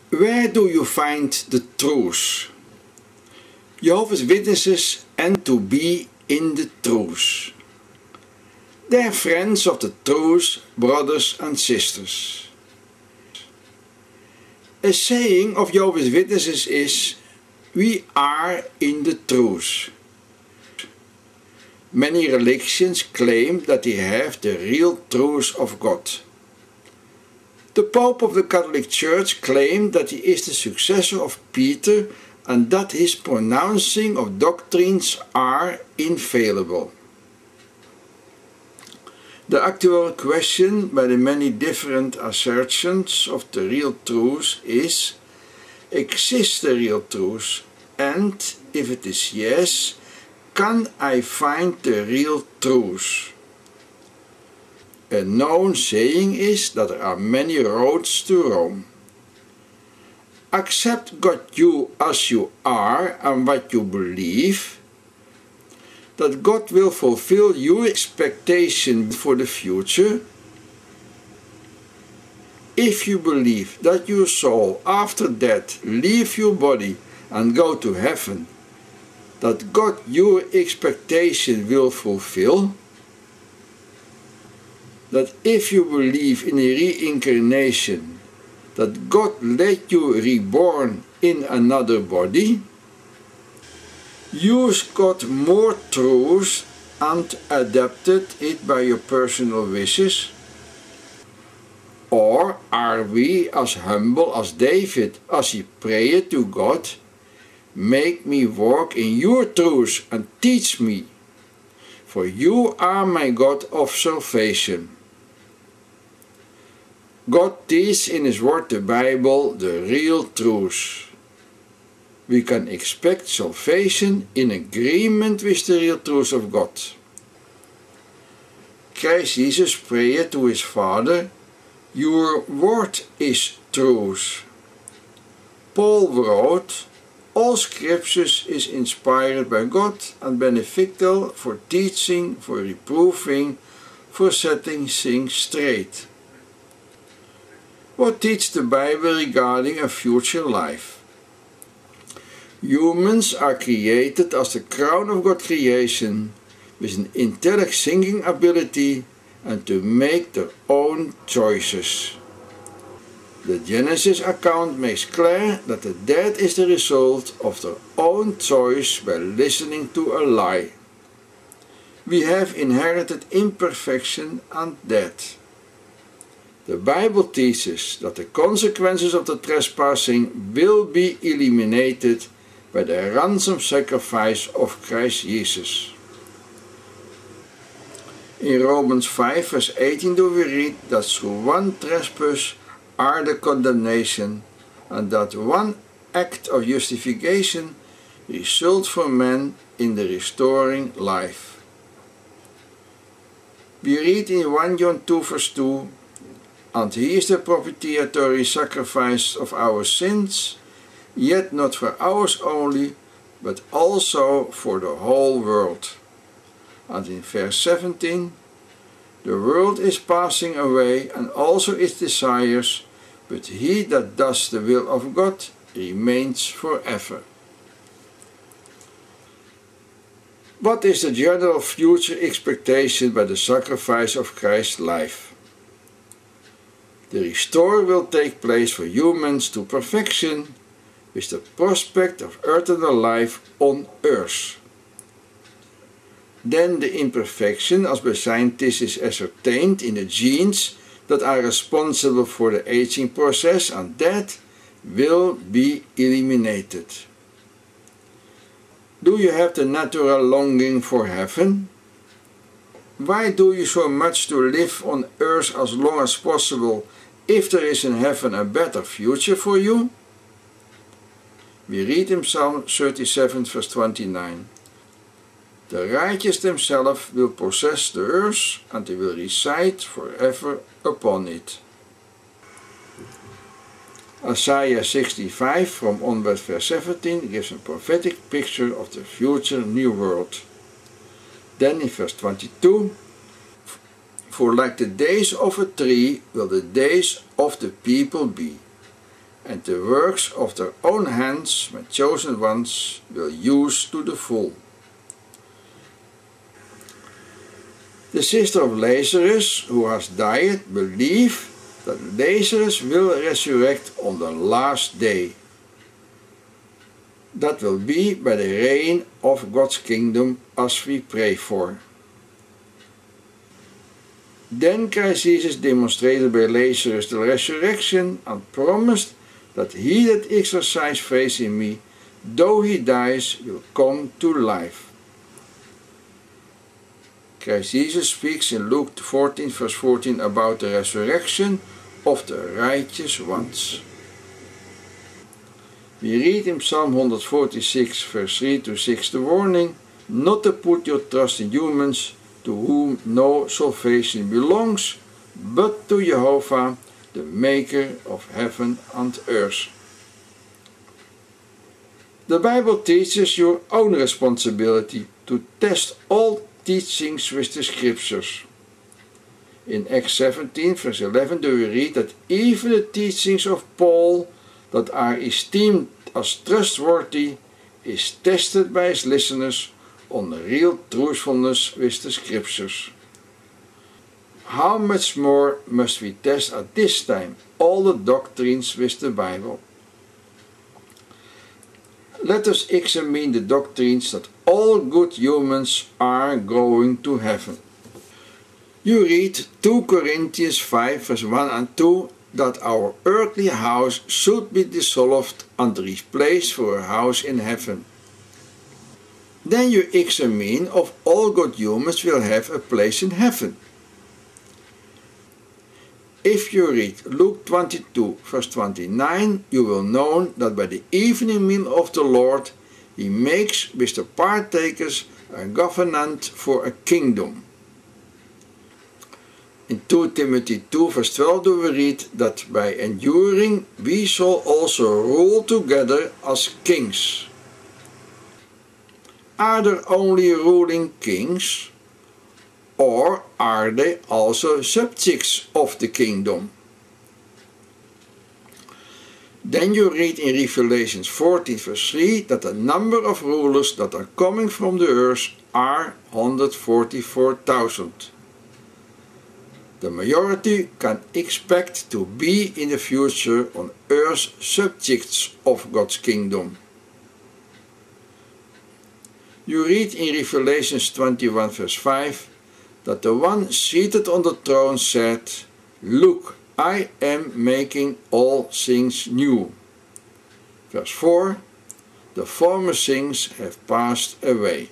Where do you find the truth? Jehovah's Witnesses and to be in the truth. They are friends of the truth, brothers and sisters. A saying of Jehovah's Witnesses is, we are in the truth. Many religions claim that they have the real truth of God. The Pope of the Catholic Church claimed that he is the successor of Peter and that his pronouncing of doctrines are infallible. The actual question by the many different assertions of the real truth is, exists the real truth? And if it is yes, can I find the real truth? A known saying is that there are many roads to Rome. Accept God you as you are and what you believe, that God will fulfill your expectation for the future. If you believe that your soul after death leave your body and go to heaven, that God your expectation will fulfill, that if you believe in a reincarnation, that God let you reborn in another body, use God more truth and adapted it by your personal wishes? Or are we as humble as David as he prayed to God, make me walk in your truth and teach me, for you are my God of salvation. God teaches in his word, the Bible, the real truth. We can expect salvation in agreement with the real truth of God. Christ Jesus prayed to his Father, your word is truth. Paul wrote, all scriptures is inspired by God and beneficial for teaching, for reproving, for setting things straight. What teaches the Bible regarding a future life? Humans are created as the crown of God's creation with an intellect thinking ability and to make their own choices. The Genesis account makes clear that the death is the result of their own choice by listening to a lie. We have inherited imperfection and death. The Bible teaches that the consequences of the trespassing will be eliminated by the ransom sacrifice of Christ Jesus. In Romans 5 verse 18 do we read that through one trespass are the condemnation, and that one act of justification results for man in the restoring life. We read in 1 John 2 verse 2, and he is the propitiatory sacrifice of our sins, yet not for ours only, but also for the whole world. And in verse 17, the world is passing away and also its desires, but he that does the will of God remains forever. What is the general future expectation by the sacrifice of Christ's life? The restore will take place for humans to perfection, with the prospect of eternal life on earth. Then the imperfection, as by scientists is ascertained in the genes that are responsible for the aging process and death, will be eliminated. Do you have the natural longing for heaven? Why do you so much to live on earth as long as possible, if there is in heaven a better future for you? We read in Psalm 37 verse 29. The righteous themselves will possess the earth, and they will reside forever upon it. Isaiah 65 from onward verse 17 gives a prophetic picture of the future new world. Then in verse 22, for like the days of a tree will the days of the people be, and the works of their own hands, my chosen ones, will use to the full. The sister of Lazarus, who has died, believes that Lazarus will resurrect on the last day. That will be by the reign of God's kingdom, as we pray for. Then Christ Jesus demonstrated by Lazarus the resurrection and promised that he that exercises faith in me, though he dies, will come to life. Christ Jesus speaks in Luke 14 verse 14 about the resurrection of the righteous ones. We read in Psalm 146 verse 3 to 6 the warning, not to put your trust in humans, to whom no salvation belongs, but to Jehovah, the maker of heaven and earth. The Bible teaches your own responsibility to test all teachings with the scriptures. In Acts 17 verse 11 do we read that even the teachings of Paul that are esteemed as trustworthy is tested by his listeners on the real truthfulness with the scriptures. How much more must we test at this time all the doctrines with the Bible? Let us examine the doctrines that all good humans are going to heaven. You read 2 Corinthians 5 verse 1 and 2 that our earthly house should be dissolved and replaced for a house in heaven. Then you examine if all good humans will have a place in heaven. If you read Luke 22 verse 29, you will know that by the evening meal of the Lord he makes with the partakers a covenant for a kingdom. In 2 Timothy 2 verse 12 do we read that by enduring we shall also rule together as kings. Are there only ruling kings, or are they also subjects of the kingdom? Then you read in Revelation 14 verse 3 that the number of rulers that are coming from the earth are 144,000. The majority can expect to be in the future on earth subjects of God's kingdom. You read in Revelation 21 verse 5 that the one seated on the throne said, "Look, I am making all things new." Verse 4, the former things have passed away.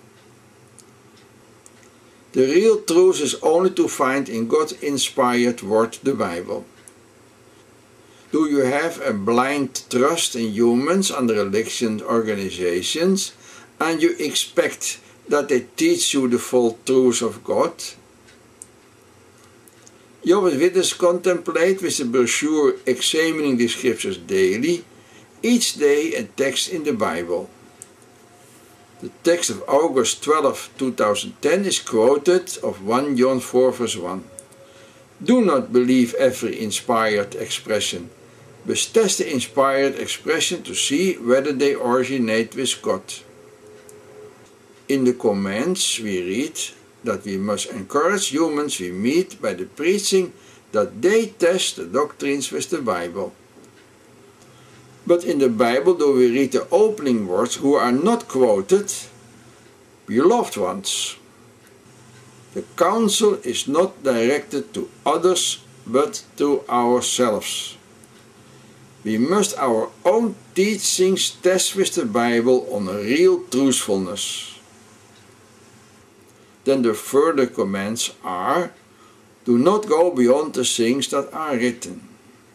The real truth is only to find in God-inspired word, the Bible. Do you have a blind trust in humans and religious organizations, and you expect that they teach you the full truth of God? Jehovah's Witnesses contemplate with the brochure Examining the Scriptures Daily each day a text in the Bible. The text of August 12, 2010 is quoted of 1 John 4 verse 1. Do not believe every inspired expression, but test the inspired expression to see whether they originate with God. In the comments we read that we must encourage humans we meet by the preaching that they test the doctrines with the Bible. But in the Bible do we read the opening words who are not quoted, beloved ones. The counsel is not directed to others but to ourselves. We must our own teachings test with the Bible on a real truthfulness. Then the further comments are, do not go beyond the things that are written.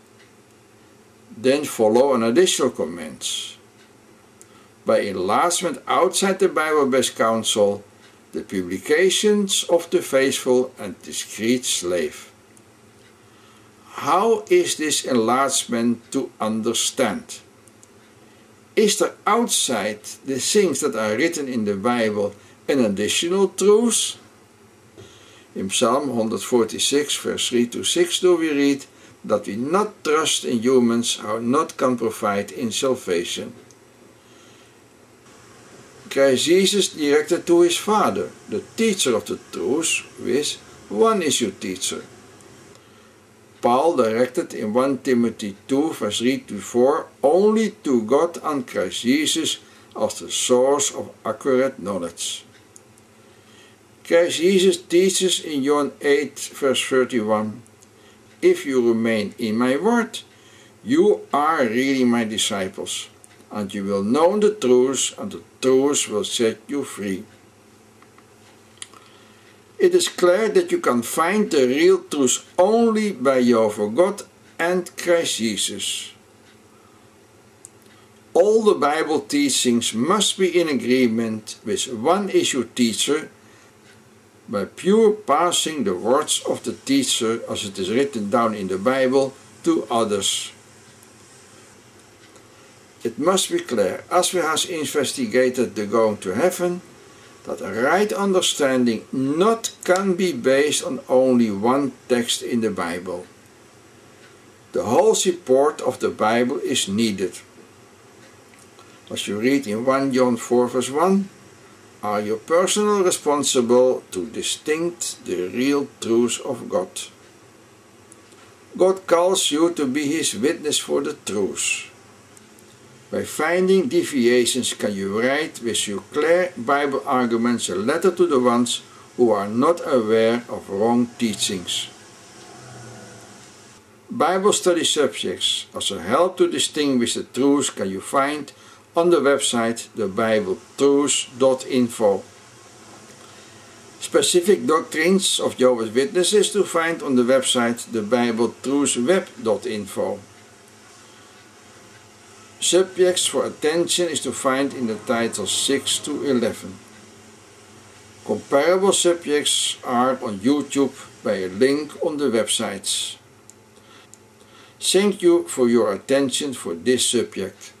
Then follow an additional comments. By enlargement outside the Bible-based counsel, the publications of the faithful and discreet slave. How is this enlargement to understand? Is there outside the things that are written in the Bible an additional truth? In Psalm 146 verse 3 to 6 do we read, that we not trust in humans who not can provide in salvation. Christ Jesus directed to his Father, the teacher of the truth, with one is your teacher. Paul directed in 1 Timothy 2 verse 3-4 only to God and Christ Jesus as the source of accurate knowledge. Christ Jesus teaches in John 8 verse 31, if you remain in my word, you are really my disciples, and you will know the truth, and the truth will set you free. It is clear that you can find the real truth only by Jehovah God and Christ Jesus. All the Bible teachings must be in agreement with one issue teacher by pure passing the words of the teacher as it is written down in the Bible to others. It must be clear, as we have investigated the going to heaven, that a right understanding not can be based on only one text in the Bible. The whole support of the Bible is needed. As you read in 1 John 4 verse 1, are you personally responsible to distinct the real truth of God? God calls you to be his witness for the truth. By finding deviations can you write with your clear Bible arguments a letter to the ones who are not aware of wrong teachings. Bible study subjects as a help to distinguish the truth can you find on the website thebibletruth.info. Specific doctrines of Jehovah's Witnesses to find on the website thebibletruthweb.info. Subjects for attention is to find in the titles 6-11. Comparable subjects are on YouTube by a link on the websites. Thank you for your attention for this subject.